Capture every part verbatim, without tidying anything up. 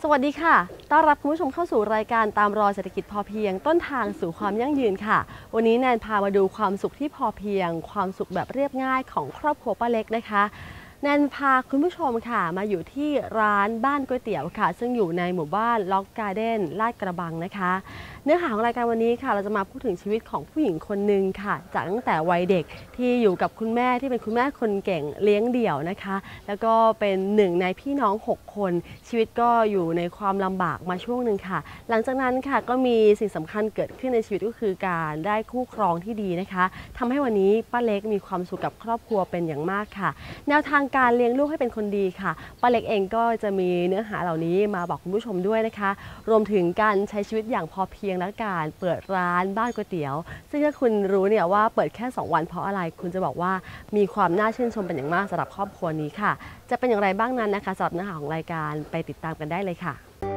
วัสดีค่ะต้อนรับคุณผู้ชมเข้าสู่รายการตามรอยเศรษฐกิจพอเพียงต้นทางสู่ความยั่งยืนค่ะวันนี้แนนพามาดูความสุขที่พอเพียงความสุขแบบเรียบง่ายของครอบครัวป้าเล็กนะคะแนนพาคุณผู้ชมค่ะมาอยู่ที่ร้านบ้านก๋วยเตี๋ยวค่ะซึ่งอยู่ในหมู่บ้านล็อกการ์เด้นลาดกระบังนะคะเนื้อหาของรายการวันนี้ค่ะเราจะมาพูดถึงชีวิตของผู้หญิงคนหนึ่งค่ะจากตั้งแต่วัยเด็กที่อยู่กับคุณแม่ที่เป็นคุณแม่คนเก่งเลี้ยงเดี่ยวนะคะแล้วก็เป็นหนึ่งในพี่น้องหกคนชีวิตก็อยู่ในความลำบากมาช่วงหนึ่งค่ะหลังจากนั้นค่ะก็มีสิ่งสำคัญเกิดขึ้นในชีวิตก็คือการได้คู่ครองที่ดีนะคะทำให้วันนี้ป้าเล็กมีความสุขกับครอบครัวเป็นอย่างมากค่ะแนวทางการเลี้ยงลูกให้เป็นคนดีค่ะป้าเล็กเองก็จะมีเนื้อหาเหล่านี้มาบอกคุณผู้ชมด้วยนะคะรวมถึงการใช้ชีวิตอย่างพอเพียงและการเปิดร้านบ้านก๋วยเตี๋ยวซึ่งถ้าคุณรู้เนี่ยว่าเปิดแค่สองวันเพราะอะไรคุณจะบอกว่ามีความน่าชื่นชมเป็นอย่างมากสำหรับครอบครัวนี้ค่ะจะเป็นอย่างไรบ้างนั้นนะคะสำหรับเนื้อหาของรายการไปติดตามกันได้เลยค่ะ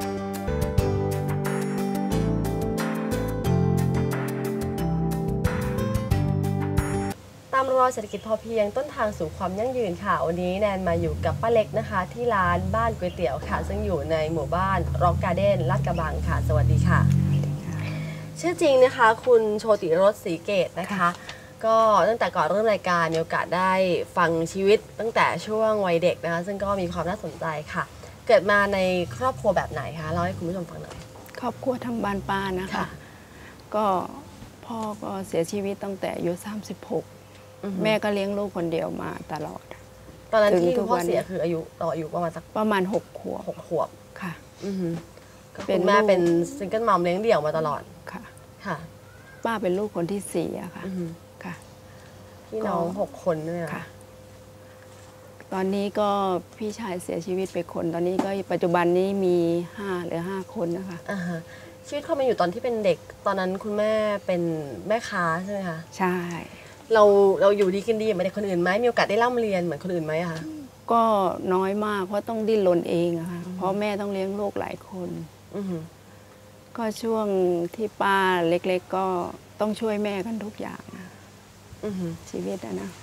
ตามรอยเศรษฐกิจพอเพียงต้นทางสู่ความยั่งยืนค่ะวันนี้แนนมาอยู่กับป้าเล็กนะคะที่ร้านบ้านก๋วยเตี๋ยวค่ะซึ่งอยู่ในหมู่บ้านร็อกการ์เด้นลาดกระบังค่ะสวัสดีค่ะชื่อจริงนะคะคุณโชติรสศรีเกตนะคะก็ตั้งแต่ก่อนเริ่มรายการมีโอกาสได้ฟังชีวิตตั้งแต่ช่วงวัยเด็กนะคะซึ่งก็มีความน่าสนใจค่ะเกิดมาในครอบครัวแบบไหนคะเล่าให้คุณผู้ชมฟังหน่อยครอบครัวทางบ้านป้านะคะก็พ่อก็เสียชีวิตตั้งแต่อายุสามสิบหกแม่ก็เลี้ยงลูกคนเดียวมาตลอดตอนนั้นที่พ่อเสียคืออายุต่ออายุประมาณสักประมาณหกขวบหกขวบค่ะเป็นแม่เป็นซิงเกิลมัมเลี้ยงเดี่ยวมาตลอดค่ะค่ะป้าเป็นลูกคนที่สี่อะค่ะค่ะพี่น้องหกคนเนี่ยค่ะตอนนี้ก็พี่ชายเสียชีวิตไปคนตอนนี้ก็ปัจจุบันนี้มีห้าหรือห้าคนนะคะอ่าฮะชีวิตเขามาอยู่ตอนที่เป็นเด็กตอนนั้นคุณแม่เป็นแม่ค้าใช่ไหมคะใช่เราเราอยู่ดีกินดีเหมือนเด็กคนอื่นไหมมีโอกาสได้ร่ำเรียนเหมือนคนอื่นไหมคะก็น้อยมากเพราะต้องดิ้นรนเองอะค่ะเพราะแม่ต้องเลี้ยงลูกหลายคนก็ช่วงที่ป้าเล็กๆก็ต้องช่วยแม่กันทุกอย่างนะชีวิตอะนะ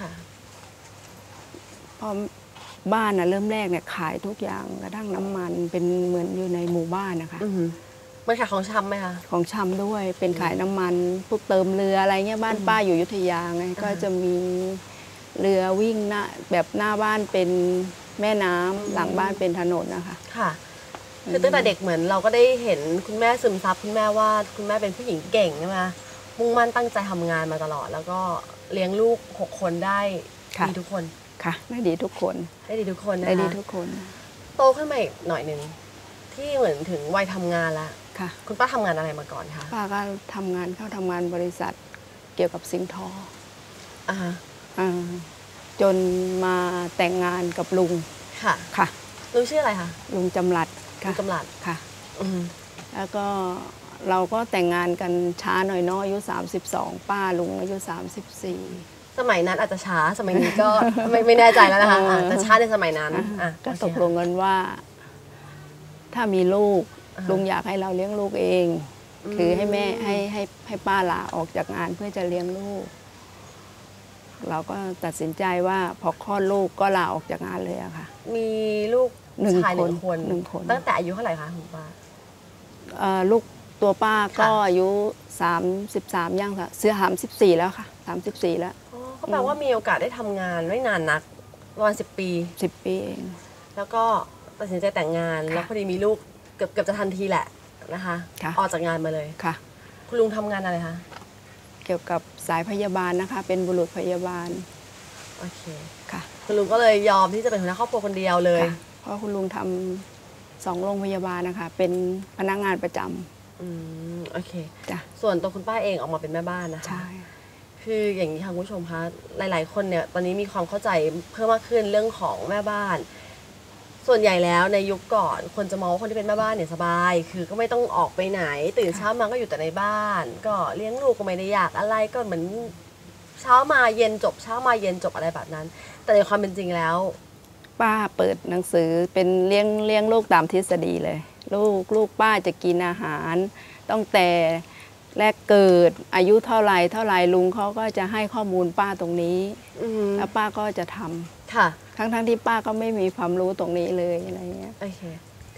พอบ้านอะเริ่มแรกเนี่ยขายทุกอย่างกระทั่งน้ำมันเป็นเหมือนอยู่ในหมู่บ้านนะคะมันขายของชำไหมคะของชำด้วยเป็นขายน้ำมันพวกเติมเรืออะไรเงี้ยบ้านป้าอยู่อยุธยาไงก็จะมีเรือวิ่งหน้าแบบหน้าบ้านเป็นแม่น้ำหลังบ้านเป็นถนนนะคะค่ะคือตั้งแต่เด็กเหมือนเราก็ได้เห็นคุณแม่ซึมซับคุณแม่ว่าคุณแม่เป็นผู้หญิงเก่งใช่ไหมมุ่งมั่นตั้งใจทำงานมาตลอดแล้วก็เลี้ยงลูกหกคนได้ดีทุกคนค่ะได้ดีทุกคนได้ดีทุกคนนะคะได้ดีทุกคนโตขึ้นมาอีกหน่อยหนึ่งที่เหมือนถึงวัยทำงานแล้วค่ะคุณป้าทำงานอะไรมาก่อนคะป้าก็ทำงานเข้าทำงานบริษัทเกี่ยวกับสิงห์ทออ่าอ่าจนมาแต่งงานกับลุงค่ะค่ะลุงชื่ออะไรคะลุงจำรัดลุงจำรัดค่ะแล้วก็เราก็แต่งงานกันช้าหน่อยเนาะอายุสามสิบสองป้าลุงอายุสามสิบสี่สมัยนั้นอาจจะช้าสมัยนี้ก็ไม่ไม่แน่ใจแล้วนะคะแต่ช้าในสมัยนั้นก็ตกลงกันว่าถ้ามีลูกลุงอยากให้เราเลี้ยงลูกเองคือให้แม่ให้ให้ให้ป้าลาออกจากงานเพื่อจะเลี้ยงลูกเราก็ตัดสินใจว่าพอคลอดลูกก็ลาออกจากงานเลยอะค่ะมีลูกชายหนึ่งคนหนึ่งคนตั้งแต่อายุเท่าไหร่คะคุณป้าลูกตัวป้าก็อายุสามสิบสามย่างค่ะเสื้อหามสิบสี่แล้วค่ะสามสิบสี่แล้วก็แปลว่ามีโอกาสได้ทำงานไม่นานนักประมาณสิบปีสิบปีเองแล้วก็ตัดสินใจแต่งงานแล้วพอดีมีลูกเกือบเกือบจะทันทีแหละนะคะออกจากงานมาเลยค่ะคุณลุงทำงานอะไรคะเกี่ยวกับสายพยาบาลนะคะเป็นบุรุษพยาบาลโอเคค่ะคุณลุงก็เลยยอมที่จะเป็นหัวหน้าครอบครัวคนเดียวเลยเพราะคุณลุงทำสองโรงพยาบาลนะคะเป็นพนักงานประจำอืมโอเคจ้ะส่วนตัวคุณป้าเองออกมาเป็นแม่บ้านนะคะใช่คืออย่างนี้ค่ะคุณผู้ชมคะหลายๆคนเนี่ยตอนนี้มีความเข้าใจเพิ่มมากขึ้นเรื่องของแม่บ้านส่วนใหญ่แล้วในยุคก่อนคนจะมองว่าคนที่เป็นแม่บ้านเนี่ยสบายคือก็ไม่ต้องออกไปไหนตื่นเช้ามาก็อยู่แต่ในบ้านก็เลี้ยงลูกก็ไม่ได้อยากอะไรก็เหมือนเช้ามาเย็นจบเช้ามาเย็นจบอะไรแบบนั้นแต่ในความเป็นจริงแล้วป้าเปิดหนังสือเป็นเลี้ยงเลี้ยงลูกตามทฤษฎีเลยลูกลูกป้าจะกินอาหารตั้งแต่แรกเกิดอายุเท่าไรเท่าไรลุงเขาก็จะให้ข้อมูลป้าตรงนี้แล้วป้าก็จะทำค่ะทั้งทั้งที่ป้าก็ไม่มีความรู้ตรงนี้เลยอะไรเงี้ยโอเค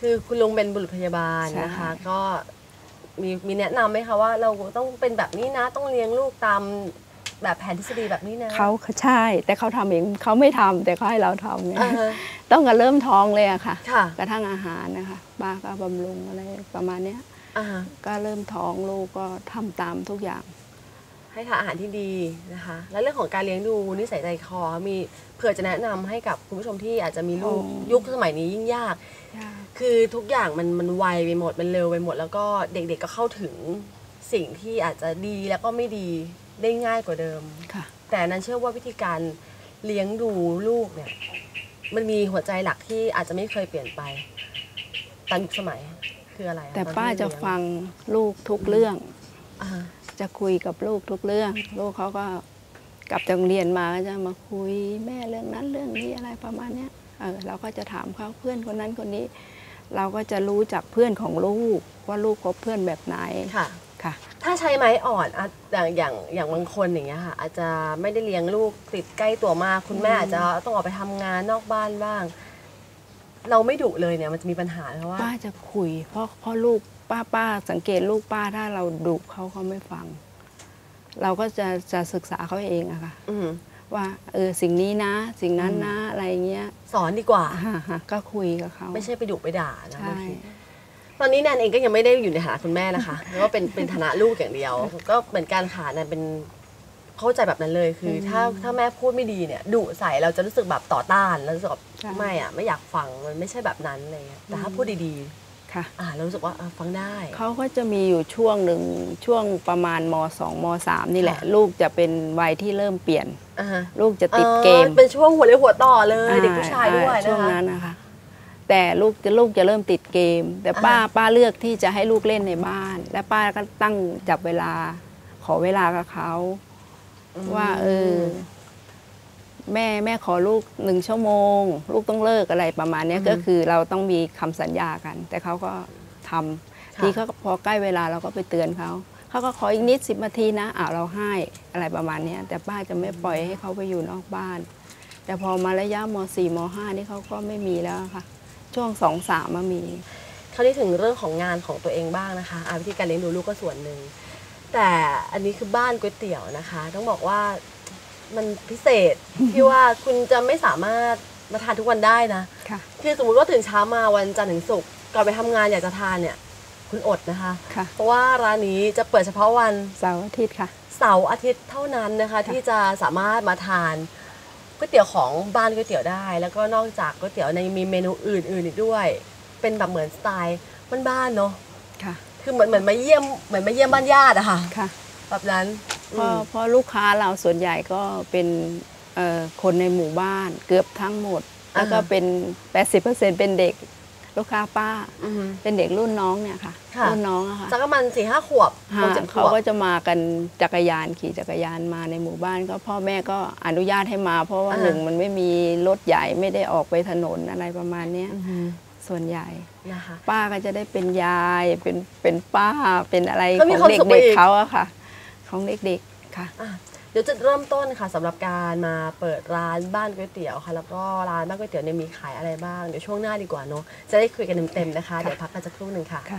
คือคุณลุงเป็นบุรุษพยาบาลนะคะก็มีมีแนะนำไหมคะว่าเราต้องเป็นแบบนี้นะต้องเลี้ยงลูกตามแบบแผนทฤษฎีแบบนี้นะเขาใช่แต่เขาทำเองเขาไม่ทำแต่เขาให้เราทำไงต้องกันเริ่มท้องเลยอะค่ะกระทั่งอาหารนะคะป้าก็บำรุงอะไรประมาณเนี้ยก็เริ่มท้องลูกก็ทำตามทุกอย่างให้ทานอาหารที่ดีนะคะแล้วเรื่องของการเลี้ยงดูนิสัยใจคอมีเผื่อจะแนะนำให้กับคุณผู้ชมที่อาจจะมีลูกยุคสมัยนี้ยิ่งยากคือทุกอย่างมันมันไวไปหมดมันเร็วไปหมดแล้วก็เด็กๆก็เข้าถึงสิ่งที่อาจจะดีแล้วก็ไม่ดีได้ง่ายกว่าเดิมแต่นั้นเชื่อว่าวิธีการเลี้ยงดูลูกเนี่ยมันมีหัวใจหลักที่อาจจะไม่เคยเปลี่ยนไปตามยุคสมัยคืออะไรแต่ป้าจะฟังลูกทุกเรื่องจะคุยกับลูกทุกเรื่องลูกเขาก็กลับจากโรงเรียนมาก็จะมาคุยแม่เรื่องนั้นเรื่องนี้อะไรประมาณนี้เออเราก็จะถามเขาเพื่อนคนนั้นคนนี้เราก็จะรู้จากเพื่อนของลูกว่าลูกคบเพื่อนแบบไหนค่ะค่ะถ้าใช้ไม้อ่อนอย่างอย่างอย่างบางคนอย่างเงี้ยค่ะอาจจะไม่ได้เลี้ยงลูกติดใกล้ตัวมากคุณแม่อาจจะต้องออกไปทำงานนอกบ้านบ้างเราไม่ดุเลยเนี่ยมันจะมีปัญหาเพราะว่าป้าจะคุยเพราะเพราะลูกป้าป้าสังเกตลูกป้าถ้าเราดุเขาเขาไม่ฟังเราก็จะจะศึกษาเขาเองอะค่ะว่าเออสิ่งนี้นะสิ่งนั้นนะอะไรเงี้ยสอนดีกว่าก็คุยกับเขาไม่ใช่ไปดุไปด่านะบางทีตอนนี้แนนเองก็ยังไม่ได้อยู่ในฐานะคุณแม่นะคะเพราะว่าเป็นเป็นฐานะลูกอย่างเดียวก็เหมือนการขาแนนเป็นเข้าใจแบบนั้นเลยคือถ้าถ้าแม่พูดไม่ดีเนี่ยดุใส่เราจะรู้สึกแบบต่อต้านแล้วรู้สึกแบบไม่อะไม่อยากฟังมันไม่ใช่แบบนั้นเลยแต่ถ้าพูดดีๆค่ะอ่าเรารู้สึกว่าฟังได้เขาก็จะมีอยู่ช่วงหนึ่งช่วงประมาณมสองมสามนี่แหละลูกจะเป็นวัยที่เริ่มเปลี่ยนลูกจะติดเกมเป็นช่วงหัวเรียวหัวต่อเลยเด็กผู้ชายด้วยนะคะช่วงนั้นนะคะแต่ลูกจะลูกจะเริ่มติดเกมแต่ป้าป้าเลือกที่จะให้ลูกเล่นในบ้านและป้าก็ตั้งจับเวลาขอเวลากับเขาว่าเออแม่แม่ขอลูกหนึ่งชั่วโมงลูกต้องเลิกอะไรประมาณนี้ก็คือเราต้องมีคำสัญญากันแต่เขาก็ทำทีเขาพอใกล้เวลาเราก็ไปเตือนเขาเขาก็ขออีกนิดสิบนาทีนะอ่าเราให้อะไรประมาณนี้แต่ป้าจะไม่ปล่อยให้เขาไปอยู่นอกบ้านแต่พอมาระยะมสี่มห้านี่เขาก็ไม่มีแล้วค่ะช่วงสองสามมามีคราวนี้ถึงเรื่องของงานของตัวเองบ้างนะคะวิธีการเลี้ยงดูลูกก็ส่วนหนึ่งแต่อันนี้คือบ้านก๋วยเตี๋ยวนะคะต้องบอกว่ามันพิเศษที่ว่าคุณจะไม่สามารถมาทานทุกวันได้นะคือสมมติว่าตื่นเช้ามาวันจันทร์ถึงศุกร์ก่อนไปทำงานอยากจะทานเนี่ยคุณอดนะคะเพราะว่าร้านนี้จะเปิดเฉพาะวันเสาร์อาทิตย์ค่ะเสาร์อาทิตย์เท่านั้นนะคะที่จะสามารถมาทานก๋วยเตี๋ยวของบ้านก๋วยเตี๋ยวได้แล้วก็นอกจากก๋วยเตี๋ยวในมีเมนูอื่นๆอีกด้วยเป็นแบบเหมือนสไตล์บ้านๆเนาะค่ะคือเหมือนเหมือนมาเยี่ยมเหมือนมาเยี่ยมบ้านญาติอะค่ะค่ะแบบนั้นเพราะเพราะลูกค้าเราส่วนใหญ่ก็เป็นคนในหมู่บ้านเกือบทั้งหมดแล้วก็เป็น แปดสิบเปอร์เซ็นต์ เป็นเด็กลูกค้าป้าเป็นเด็กรุ่นน้องเนี่ยค่ะรุ่นน้องอะค่ะสักประมาณสี่ห้าขวบเขาก็จะมากันจักรยานขี่จักรยานมาในหมู่บ้านก็พ่อแม่ก็อนุญาตให้มาเพราะว่าหนึ่งมันไม่มีรถใหญ่ไม่ได้ออกไปถนนอะไรประมาณนี้ส่วนใหญ่ป้าก็จะได้เป็นยายเป็นเป็นป้าเป็นอะไรของเด็กๆเขาอะค่ะของเด็กๆค่ะเดี๋ยวจะเริ่มต้นค่ะสำหรับการมาเปิดร้านบ้านก๋วยเตี๋ยวค่ะแล้วก็ร้านบ้านก๋วยเตี๋ยวเนี่ยมีขายอะไรบ้างเดี๋ยวช่วงหน้าดีกว่าเนาะจะได้คุยกันเต็มๆนะคะเดี๋ยวพักกันสักครู่หนึ่งค่ะ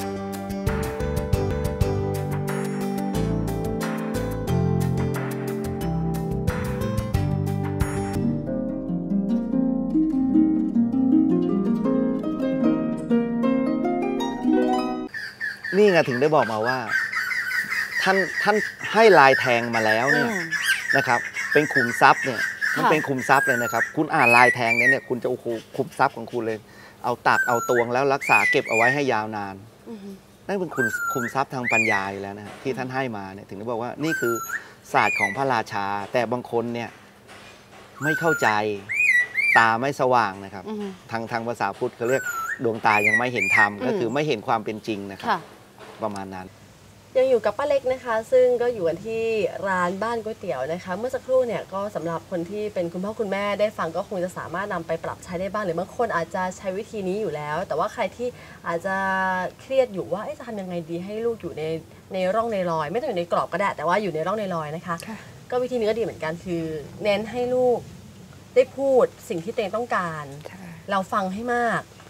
นี่ไงถึงได้บอกมาว่าท่านท่านให้ลายแทงมาแล้วเนี่ยนะครับเป็นขุมทรัพย์เนี่ยมันเป็นขุมทรัพย์เลยนะครับคุณอ่านลายแทงเนี่ยคุณจะโอ้โหขุมทรัพย์ของคุณเลยเอาตักเอาตวงแล้วรักษาเก็บเอาไว้ให้ยาวนานนั่นเป็นขุมขุมทรัพย์ทางปัญญาอยู่แล้วนะที่ท่านให้มาเนี่ยถึงได้บอกว่านี่คือศาสตร์ของพระราชาแต่บางคนเนี่ยไม่เข้าใจตาไม่สว่างนะครับทางทางภาษาพุทธเขาเรียกดวงตายังไม่เห็นธรรมก็คือไม่เห็นความเป็นจริงนะครับประมาณนั้นยังอยู่กับป้าเล็กนะคะซึ่งก็อยู่กันที่ร้านบ้านก๋วยเตี๋ยวนะคะเมื่อสักครู่เนี่ยก็สำหรับคนที่เป็นคุณพ่อคุณแม่ได้ฟังก็คงจะสามารถนำไปปรับใช้ได้บ้างหรือบางคนอาจจะใช้วิธีนี้อยู่แล้วแต่ว่าใครที่อาจจะเครียดอยู่ว่าจะทำยังไงดีให้ลูกอยู่ในในร่องในรอยไม่ต้องอยู่ในกรอบก็ได้แต่ว่าอยู่ในร่องในรอยนะคะก็วิธีนี้ก็ดีเหมือนกันคือเน้นให้ลูกได้พูดสิ่งที่ตัวเองต้องการเราฟังให้มาก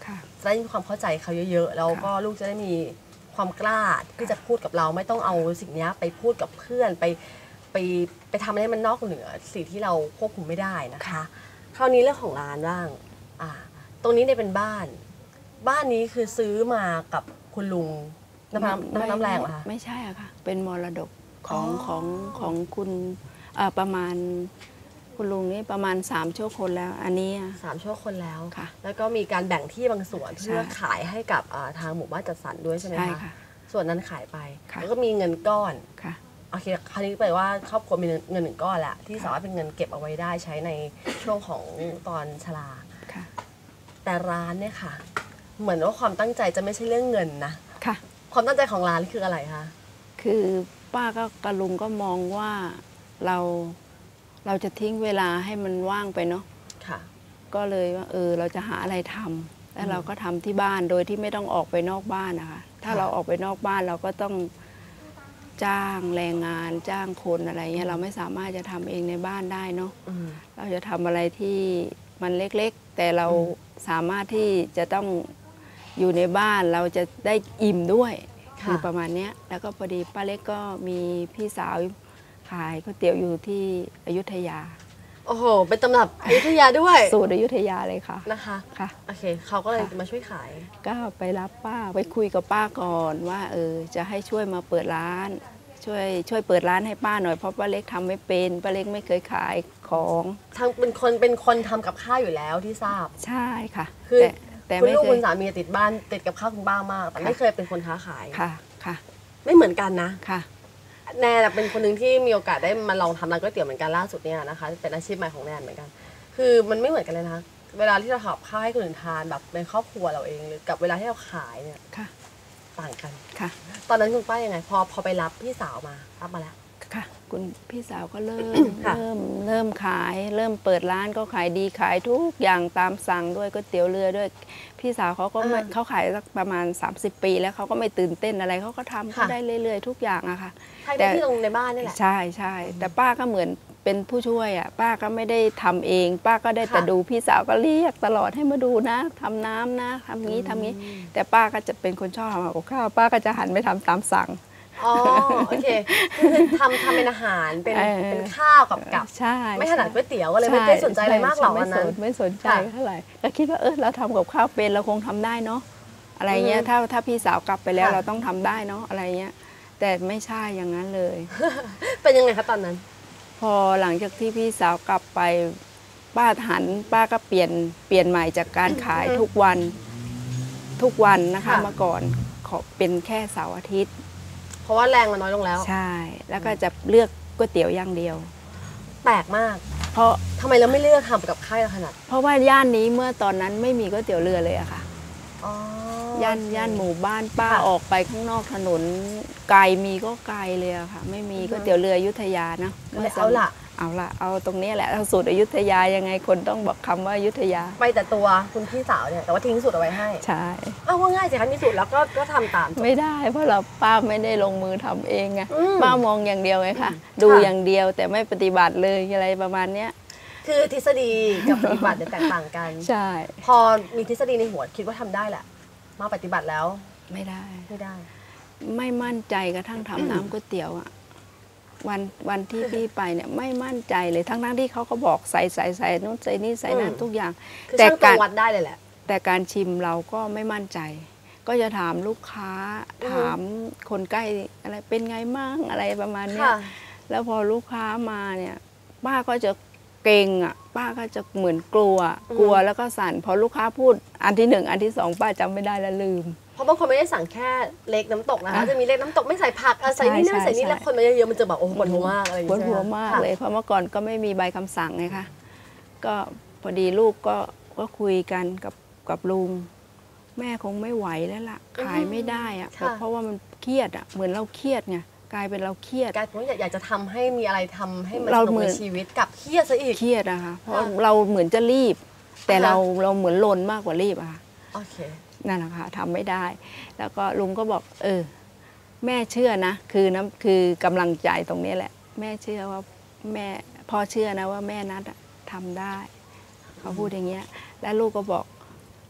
จะได้มีความเข้าใจเขาเยอะๆแล้วก็ลูกจะได้มีความกล้าที่จะพูดกับเราไม่ต้องเอาสิ่งนี้ไปพูดกับเพื่อนไปไปไปทำอะไรมันนอกเหนือสิ่งที่เราควบคุมไม่ได้นะคะคราวนี้เรื่องของร้านบ้างอ่าตรงนี้เนี่ยเป็นบ้านบ้านนี้คือซื้อมากับคุณลุงน้ำน้ำน้ำน้ำแรงเหรอคะไม่ใช่อะค่ะเป็นมรดกของอ๋อของของคุณประมาณคุณลุงนี่ประมาณสามชั่วคนแล้วอันนี้สามชั่วคนแล้วค่ะแล้วก็มีการแบ่งที่บางส่วนเพื่อขายให้กับทางหมู่บ้านจัดสรรด้วยใช่ไหมใช่คะค่ะส่วนนั้นขายไปค่ะแล้วก็มีเงินก้อนค่ะโอเคคราวนี้แปลว่าครอบครัวมีเงินหนึ่งก้อนแหละที่สามารถเป็นเงินเก็บเอาไว้ได้ใช้ในช่วงของตอนชราค่ะแต่ร้านเนี่ยค่ะ เหมือนว่าความตั้งใจจะไม่ใช่เรื่องเงินนะค่ะความตั้งใจของร้านคืออะไรคะคือป้าก็กระลุงก็มองว่าเราเราจะทิ้งเวลาให้มันว่างไปเนาะค่ะก็เลยว่าเออเราจะหาอะไรทำแล้วเราก็ทำที่บ้านโดยที่ไม่ต้องออกไปนอกบ้านนะคะถ้าเราออกไปนอกบ้านเราก็ต้องจ้างแรงงานจ้างคนอะไรเงี้ยเราไม่สามารถจะทำเองในบ้านได้เนาะอืมเราจะทำอะไรที่มันเล็กๆ แต่เราสามารถที่จะต้องอยู่ในบ้านเราจะได้อิ่มด้วยค่ะคือประมาณเนี้ยแล้วก็พอดีป้าเล็กก็มีพี่สาวขายก๋วยเตี๋ยวอยู่ที่อยุธยาโอ้โห เป็นตำรับอยุธยาด้วยสูตรอยุธยาเลยค่ะนะคะค่ะโอเคเขาก็เลยค่ะมาช่วยขายก็ไปรับป้าไปคุยกับป้าก่อนว่าเออจะให้ช่วยมาเปิดร้าน ช่วยช่วยเปิดร้านให้ป้าหน่อยเพราะป้าเล็กทำไม่เป็นป้าเล็กไม่เคยขายของทั้งเป็นคนเป็นคนทำกับข้าวอยู่แล้วที่ทราบใช่ค่ะคือแต่แต่คุณไม่ลูกเคคุยณสามีติดบ้านติดกับข้าวคุณบ้ามาก แต่ค่ะไม่เคยเป็นคนค้าขายค่ะค่ะไม่เหมือนกันนะค่ะแนนเป็นคนหนึ่งที่มีโอกาสได้มาลองทำร้านก๋วยเตี๋ยวเหมือนกันล่าสุดเนี่ยนะคะเป็นอาชีพใหม่ของแนนเหมือนกัน คือมันไม่เหมือนกันเลยนะเวลาที่เราทำข้าวให้คนอื่นทานแบบในครอบครัวเราเองหรือกับเวลาที่เราขายเนี่ยค่ะต่างกันค่ะตอนนั้นคุณป้ายังไง พอพอไปรับพี่สาวมารับมาแล้วค่ะคุณพี่สาวก็เริ่มค่ะเริ่มเริ่มขาย เริ่มเปิดร้านก็ขายดีขายทุกอย่างตามสั่งด้วยก๋วยเตี๋ยวเรือด้วย พี่สาวเขาก็ไม่เขาขายสักประมาณ สามสิบ ปีแล้วเขาก็ไม่ตื่นเต้นอะไรเขาก็ทำเขาได้เรื่อยๆทุกอย่างอะค่ะใช่ที่ตรงในบ้านนี่แหละใช่ใช่แต่ป้าก็เหมือนเป็นผู้ช่วยอ่ะป้าก็ไม่ได้ทำเอง ป้าก็ได้แต่ค่ะดูพี่สาวก็เรียกตลอดให้มาดูนะทำน้ำนะทำงี้ทำงี้ แต่ป้าก็จะเป็นคนชอบทำกับข้าวป้าก็จะหันไปทำตามสั่งอ๋อโอเคคือทำทำเป็นอาหารเป็นเออเป็นข้าวกับกับใช่ไม่ถนัดก๋วยเตี๋ยวก็เลยไม่ได้สนใจอะไรมากหรอกใช่วันนั้นไม่สไม่สนใจค่ะเท่าไหร่แล้วคิดว่าเออเราทำกับข้าวเป็นเราคงทำได้เนาะอะไรเงี้ยอืมถ้าถ้าพี่สาวกลับไปแล้วค่ะเราต้องทำได้เนาะอะไรเงี้ยแต่ไม่ใช่อย่างนั้นเลยเป็นยังไงคะตอนนั้นพอหลังจากที่พี่สาวกลับไปป้าหันป้าก็เปลี่ยนเปลี่ยนใหม่จากการขายอือฮึทุกวันทุกวันนะคะค่ะเมื่อก่อนขอเป็นแค่เสาร์อาทิตย์เพราะว่าแรงมันน้อยลงแล้วใช่ แล้วก็จะเลือกก๋วยเตี๋ยวอย่างเดียวแปลกมากเพราะทำไมเราไม่เลือกทำกับข้าวขนาดเพราะว่าย่านนี้เมื่อตอนนั้นไม่มีก๋วยเตี๋ยวเรือเลยอะค่ะอ๋อย่านย่านหมู่บ้านป้าค่ะออกไปข้างนอกถนนไกลมีก็ไกลเลยอะค่ะ ไม่มีอือฮึก๋วยเตี๋ยวเรืออยุธยาเนาะก็เลยเอาล่ะเอาละเอาตรงนี้แหละเอาสูตรอยุธยายังไงคนต้องบอกคำว่าอยุธยาไปแต่ตัวคุณพี่สาวเนี่ยแต่ว่าทิ้งสูตรเอาไว้ให้ใช่อ้าวว่าง่ายสิคะมีสูตรแล้วก็ก็ทำตามไม่ได้เพราะเราป้าไม่ได้ลงมือทำเองไงอืมป้ามองอย่างเดียวไงค่ะดูอย่างเดียวแต่ไม่ปฏิบัติเลยอะไรประมาณเนี้ยคือทฤษฎีกับปฏิบัติเนี่ยแตกต่างกันใช่พอมีทฤษฎีในหัวคิดว่าทำได้แหละ มาปฏิบัติแล้วไม่ได้ไม่ได้ไม่มั่นใจกระทั่งทำน้ำก๋วยเตี๋ยวอะวันวันที่พี่ไปเนี่ยไม่มั่นใจเลยทั้งทั้งที่เขาก็บอกใส่ใส่ใส่นู่นใส่นี่ใส่นั่นอืมทุกอย่างคือแต่ช่างตวกาง รวัดได้เลยแหละแต่การชิมเราก็ไม่มั่นใจ ก็จะถามลูกค้าอือฮึถามคนใกล้อะไรเป็นไงมั่งอะไรประมาณเนี้ยค่ะแล้วพอลูกค้ามาเนี่ยป้าก็จะเกรงอ่ะป้าก็จะเหมือนกลัวอืมกลัวแล้วก็สั่นพอลูกค้าพูดอันที่หนึ่งอันที่สองป้าจำไม่ได้แล้วลืมเพราะบางคนไม่ได้สั่งแค่เล็กน้ำตกนะคะอ่ะจะมีเล็กน้ำตกไม่ใส่ผักอ่ะใส่นี่ใช่นั่นใส่นี่ใช่แล้วคนมาเยอะๆมันจะแบบโอ้โหปวดหัวมากอะไรอย่างปวดเงี้ยหัวมากค่ะเลยเพราะเมื่อก่อนก็ไม่มีใบคำสั่งไงคะก็พอดีลูกก็ก็คุยกันกับกับลุง แม่คงไม่ไหวแล้วล่ะ ขายไม่ได้อะค่ะเพราะว่ามันเครียดอะเหมือนเราเครียดไงกลายเป็นเราเครียดกลายเป็นว่าอยากจะทำให้มีอะไรทำให้มันเราสนุกเหมืในอนชีวิตกับเครียดซะอีกเครียดอะค่ะเพราะค่ะเราเหมือนจะรีบ แต่อ่าฮะเราเราเหมือนลนมากกว่ารีบอะค่ะโอเคนั่นแหละค่ะทำไม่ได้ แล้วก็ลุงก็บอก เออ แม่เชื่อนะ คือน้ำคือกำลังใจตรงนี้แหละ แม่เชื่อว่าแม่พ่อเชื่อนะว่าแม่นัดอะทำได้ เขาพูดอย่างเงี้ย แล้วลูกก็บอก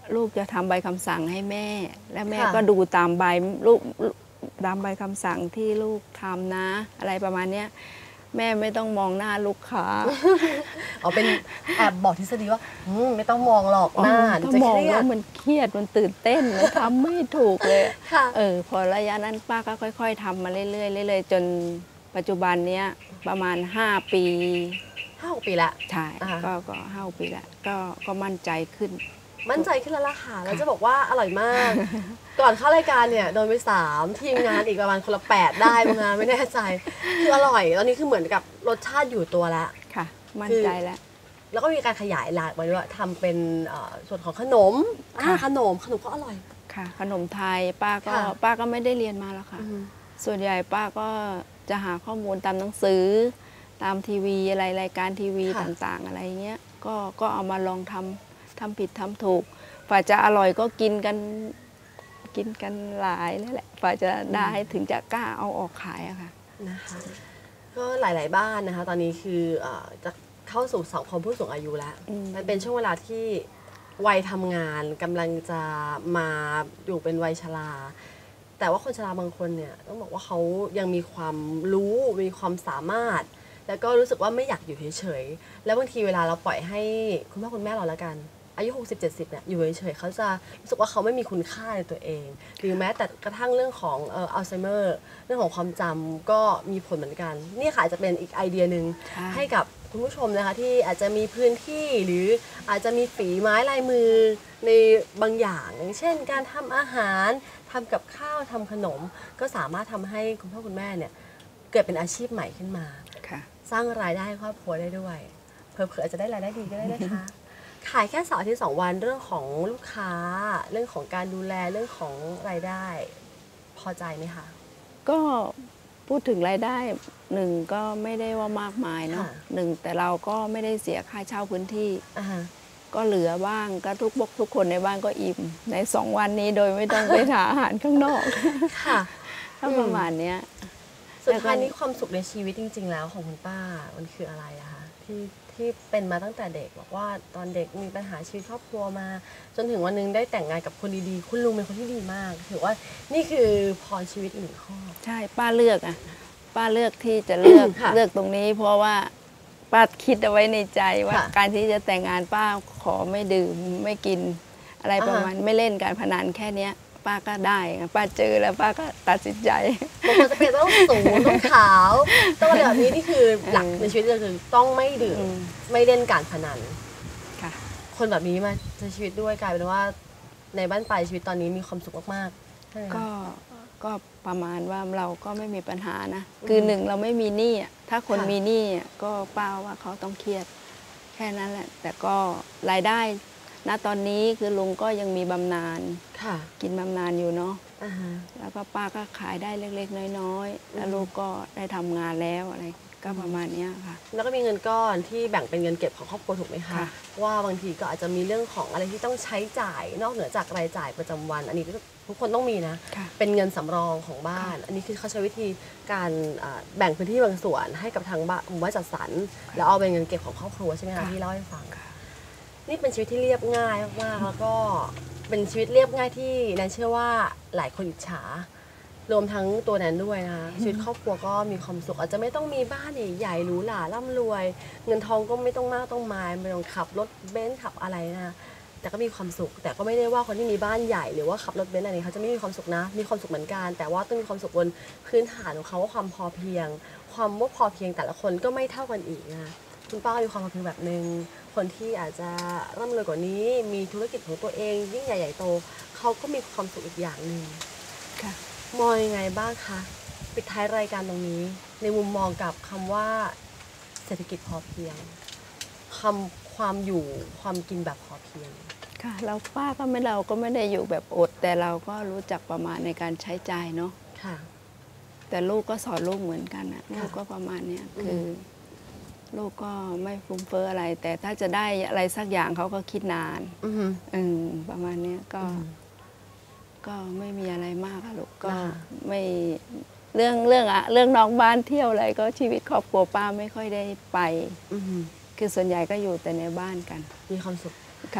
ลูกจะทำใบคำสั่งให้แม่ และแม่ค่ะก็ดูตามใบลูกตามใบคำสั่งที่ลูกทำนะ อะไรประมาณเนี้ยแม่ไม่ต้องมองหน้าลูกค้าเอาเป็นแอบบอกทฤษฎีว่าอืมไม่ต้องมองหรอกหน้าถ้าจะมองเครียแล้ดวมันเครียดมันตื่นเต้นมันทำไม่ถูกเลยค่ะเออพอระยะนั้นป้าก็ค่อย ๆทำมาเรื่อยๆเรื่อยๆจนปัจจุบันเนี้ยประมาณห้าปีห้าหกปีละใช่อ่าก็ก็ห้าปีละก็ก็มั่นใจขึ้นมั่นใจขึ้นแล้วล่ะค่ะแล้วจะบอกว่าอร่อยมาก ก่อนเข้ารายการเนี่ยโดนไปสามทีมงานอีกประมาณคนละแปดได้ประมาณไม่แน่ใจ คืออร่อยตอนนี้คือเหมือนกับรสชาติอยู่ตัวแล้วค่ะ มั่นใจแล้วแล้วก็มีการขยายหลากไปด้วยทำเป็นเอ่อส่วนของขนมอ่าค่ะขนมขนมก็อร่อยค่ะ ขนมไทยป้าก็ค่ะป้าก็ไม่ได้เรียนมาแล้วค่ะอืมส่วนใหญ่ป้าก็จะหาข้อมูลตามหนังสือ ตามทีวีอะไรรายการทีวีค่ะต่างๆ อะไรเงี้ยก็ก็เอามาลองทำทำผิดทำถูกฝ่าจะอร่อยก็กินกันกินกันหลายแล้วแหละฝ่าจะได้ถึงจะกล้าเอาออกขายอะค่ะนะคะก็หลาย ๆ บ้านนะคะ ตอนนี้คือเอ่อจะเข้าสู่สังคมผู้สูงอายุแล้วอืมมันเป็นช่วงเวลาที่วัยทำงานกำลังจะมาอยู่เป็นวัยชรา แต่ว่าคนชราบางคนเนี่ยต้องบอกว่าเขายังมีความรู้มีความสามารถ แล้วก็รู้สึกว่าไม่อยากอยู่เฉยๆแล้วบางทีเวลาเราปล่อยให้คุณพ่อคุณแม่เราละกัน อายุ หกสิบ เจ็ดสิบ เนี่ยอยู่เฉยๆเขาจะรู้สึกว่าเขาไม่มีคุณค่าในตัวเอง หรือแม้แต่กระทั่งเรื่องของเอ่ออัลไซเมอร์เรื่องของความจำก็มีผลเหมือนกัน นี่ค่ะอาจจะเป็นอีกไอเดียหนึ่งใช่ให้กับคุณผู้ชมนะคะที่อาจจะมีพื้นที่หรืออาจจะมีฝีไม้ลายมือในบางอย่างอย่างเช่น การทำอาหารทำกับข้าวทำขนม ก็สามารถทำให้คุณพ่อคุณแม่เนี่ยเกิดเป็นอาชีพใหม่ขึ้นมาค่ะสร้างรายได้ให้ครอบครัวได้ด้วยเผื่อๆอาจจะได้รายได้ดีก็ได้นะคะ ขายแค่เสาร์อาทิตย์สองวันเรื่องของลูกค้า เรื่องของการดูแลเรื่องของรายได้ พอใจไหมคะก็พูดถึงรายได้หนึ่งก็ไม่ได้ว่ามากมายเนาะค่ะหนึ่งแต่เราก็ไม่ได้เสียค่าเช่าพื้นที่อ่าฮะก็เหลือบ้างก็ทุกบกทุกคนในบ้านก็อิ่มในสองวันนี้โดยไม่ต้องไปหาอาหารข้างนอกค่ะถ้าประมาณเนี้ยสุดท้ายนี้ความสุขในชีวิตจริง ๆ แล้วของคุณป้ามันคืออะไรอะคะที่ที่เป็นมาตั้งแต่เด็กบอกว่าตอนเด็กมีปัญหาชีวิตครอบครัวมา จนถึงวันหนึงได้แต่งงานกับคนดีๆ คุณลุงเป็นคนที่ดีมาก ถือว่านี่คือพรชีวิตอีกหนึ่งข้อใช่ป้าเลือกอ่ะป้าเลือกที่จะเลือกค่ะเลือกตรงนี้ เพราะว่าป้าคิดเอาไว้ในใจว่าค่ะการที่จะแต่งงานป้าขอไม่ดื่มไม่กิน อะไรประมาณอ่าฮะไม่เล่นการพนันแค่เนี้ย ป้าก็ได้ไงป้าเจอแล้วป้าก็ตัดสินใจบางคนจะเป็นต้องสูงต้องขาวต้องอะไรแบบนี้นี่คือหลักในชีวิตเลยคือต้องไม่ดื่มอืมไม่เล่นการพนันค่ะคนแบบนี้มาใช้ชีวิตด้วยกลายเป็นว่าในบ้านปลายชีวิตตอนนี้มีความสุขมากๆใช่ไหมคะก็ก็ประมาณว่าเราก็ไม่มีปัญหานะ คือหนึ่งเราไม่มีหนี้อะถ้าคนค่ะมีหนี้อะก็ป้าว่าเขาต้องเครียดแค่นั้นแหละ แต่ก็รายได้ณตอนนี้คือลุงก็ยังมีบำนาญค่ะกินบำนาญอยู่เนาะอ่าฮะแล้วก็ป้าก็ขายได้เล็กๆ น้อยๆ แล้วลูกก็ได้ทำงานแล้วอะไรก็ประมาณเนี้ยค่ะแล้วก็มีเงินก้อนที่แบ่งเป็นเงินเก็บของครอบครัวถูกไหมคะค่ะว่าบางทีก็อาจจะมีเรื่องของอะไรที่ต้องใช้จ่ายนอกเหนือจากรายจ่ายประจำวัน อันนี้ทุกคนต้องมีนะค่ะเป็นเงินสำรองของบ้าน อันนี้คือเขาใช้วิธีการอ่าแบ่งพื้นที่บางส่วนให้กับทางบ้านหมู่บ้านจัดสรรแล้วเอาเป็นเงินเก็บของครอบครัวใช่ไหมคะค่ะที่เล่าให้ฟังค่ะนี่เป็นชีวิตที่เรียบง่ายมากๆ แล้วก็เป็นชีวิตเรียบง่ายที่แนนเชื่อว่าหลายคนอิจฉารวมทั้งตัวแนนด้วยนะคะชีวิตครอบครัวก็มีความสุขอาจจะไม่ต้องมีบ้านใหญ่ๆหรูหราร่ำรวย เงินทองก็ไม่ต้องมากต้องมายไม่ต้องขับรถเบนซ์ขับอะไรนะแต่ก็มีความสุข แต่ก็ไม่ได้ว่าคนที่มีบ้านใหญ่หรือว่าขับรถเบนซ์อะไรเขาจะไม่มีความสุขนะ มีความสุขเหมือนกัน แต่ว่าต้องมีความสุขบนพื้นฐานของเขาว่าความพอเพียง ความว่าพอเพียงแต่ละคนก็ไม่เท่ากันอีกนะคุณป้ามีความพอเพียงแบบหนึ่งคนที่อาจจะร่ำรวยกว่านี้ มีธุรกิจของตัวเองยิ่งใหญ่ใหญ่โตเขาก็มีความสุขอีกอย่างหนึ่งค่ะมองยังไงบ้างคะปิดท้ายรายการตรงนี้ ในมุมมองกับคำว่าเศรษฐกิจพอเพียงคำความอยู่ความกินแบบพอเพียงค่ะ เราป้าก็ไม่เราก็ไม่ได้อยู่แบบอด แต่เราก็รู้จักประมาณในการใช้จ่ายเนาะค่ะแต่ลูกก็สอนลูกเหมือนกันนะค่ะลูกก็ประมาณเนี้ยอืมคือ ลูกก็ไม่ฟุ้งเฟ้ออะไร แต่ถ้าจะได้อะไรสักอย่างเขาก็คิดนานอือหืออืมประมาณเนี้ยก็อืมก็ไม่มีอะไรมากอะลูกก็นะคะไม่เรื่องเรื่องอะเรื่องนอกบ้านเที่ยวอะไรก็ชีวิตครอบครัวป้าไม่ค่อยได้ไปอือหือคือส่วนใหญ่ก็อยู่แต่ในบ้านกันมีความสุขค่ะค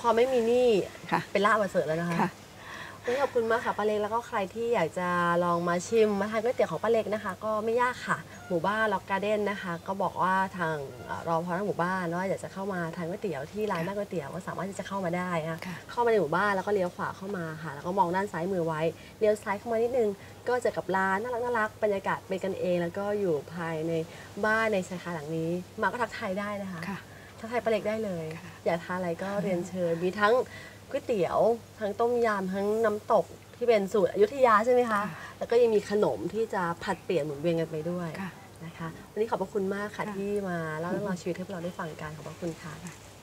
พอไม่มีหนี้ค่ะเป็นลาบประเสริฐแล้วนะคะค่ะวันนี้ขอบคุณมากค่ะป้าเล็กแล้วก็ใครที่อยากจะลองมาชิมมาทานก๋วยเตี๋ยวของป้าเล็กนะคะ ก็ไม่ยากค่ะหมู่บ้านล็อกการ์เด้นนะคะ ก็บอกว่าทางเอ่อรอพอทั้งหมู่บ้านว่าอยากจะเข้ามาทานก๋วยเตี๋ยวที่ร้านนั่งก๋วยเตี๋ยวก็สามารถที่จะเข้ามาได้นะคะค่ะเข้ามาในหมู่บ้านแล้วก็เลี้ยวขวาเข้ามาค่ะ แล้วก็มองด้านซ้ายมือไว้เลี้ยวซ้ายเข้ามานิดนึงก็เจอกับร้านน่ารักน่ารักบรรยากาศเป็นกันเอง แล้วก็อยู่ภายในบ้านในชายคาหลังนี้ มาก็ทักทายได้นะคะค่ะทักทายป้าเล็กได้เลย อยากทานอะไรก็เรียนเชิญมีทั้งก๋วยเตี๋ยวทั้งต้มยำทั้งน้ำตกที่เป็นสูตรอยุธยาใช่ไหมคะค่ะแล้วก็ยังมีขนมที่จะผัดเปลี่ยนหมุนเวียนกันไปด้วยค่ะนะคะวันนี้ขอบพระคุณมากค่ะค่ะที่มาเล่าเรื่องราวชีวิตให้พวกเราได้ฟังกันขอบพระคุณค่ะ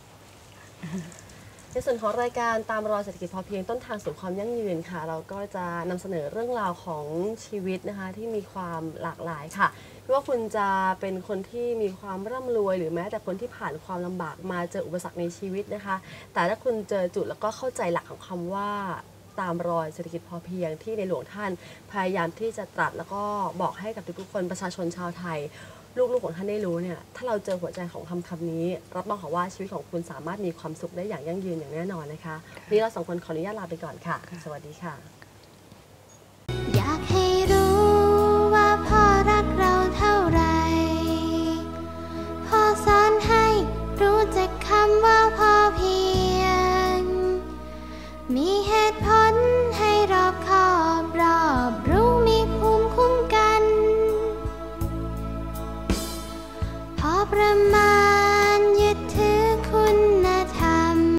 ในส่วนของรายการตามรอยเศรษฐกิจพอเพียงต้นทางสู่ความยั่งยืนค่ะ เราก็จะนำเสนอเรื่องราวของชีวิตนะคะที่มีความหลากหลายค่ะไม่ว่าคุณจะเป็นคนที่มีความร่ำรวยหรือแม้แต่คนที่ผ่านความลำบากมาเจออุปสรรคในชีวิตนะคะ แต่ถ้าคุณเจอจุดแล้วก็เข้าใจหลักของคำว่าตามรอยเศรษฐกิจพอเพียงที่ในหลวงท่านพยายามที่จะตรัสแล้วก็บอกให้กับทุกๆคนประชาชนชาวไทย ลูกๆของท่านได้รู้เนี่ยถ้าเราเจอหัวใจของคำคำนี้รับรองค่ะว่าชีวิตของคุณสามารถมีความสุขได้อย่างยั่งยืนอย่างแน่นอนนะคะวันนี้เราสองคนขออนุญาตลาไปก่อนค่ะ สวัสดีค่ะ